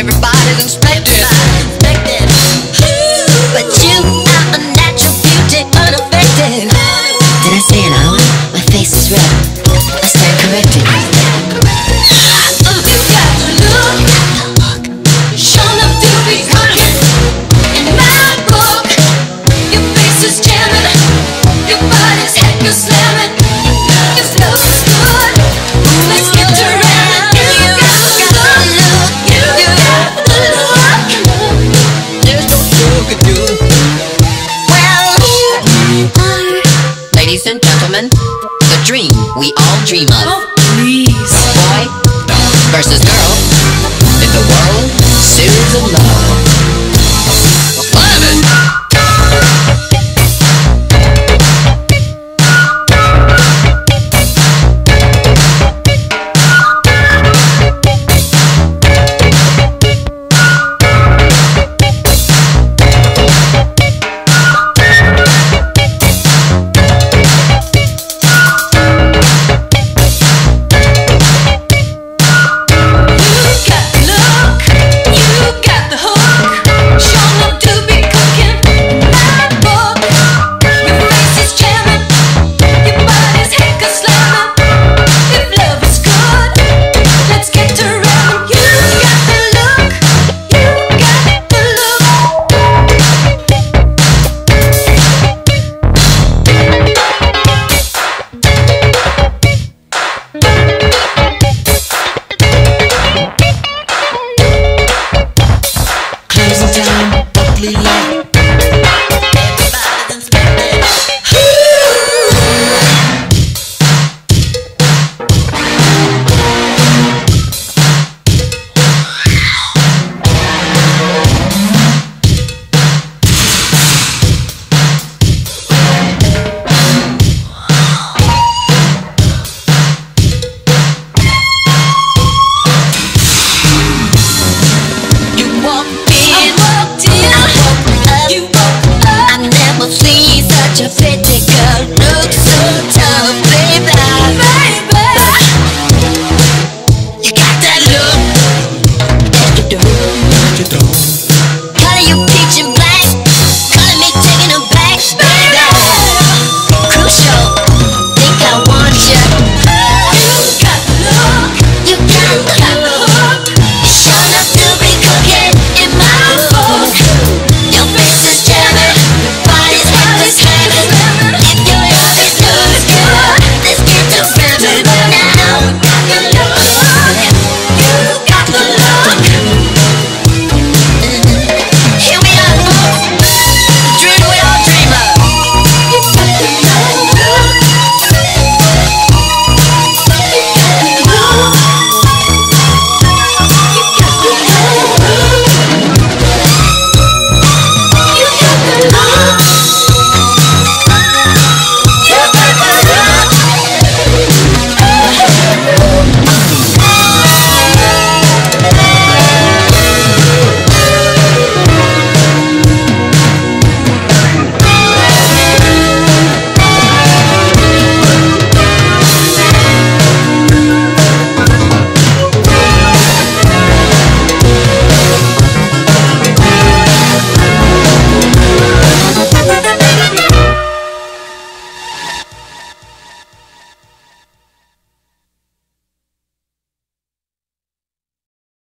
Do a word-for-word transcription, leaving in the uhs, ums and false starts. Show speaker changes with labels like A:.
A: everybody's inspected. But you are a natural beauty, unaffected. Did I say an hour? My face is red. I stand corrected. You got to look, shown up to be cooking. In my book, your face is jamming, your body's heck is slamming. Your love is good, let's get to ramming. You got the look, you got the look. There's no joke to do. Well, you are, ladies and gentlemen, the dream we all dream of.
B: Oh, please.
A: Boy versus girl in the world series of love. Love it!
C: Closing time, Buckley Line.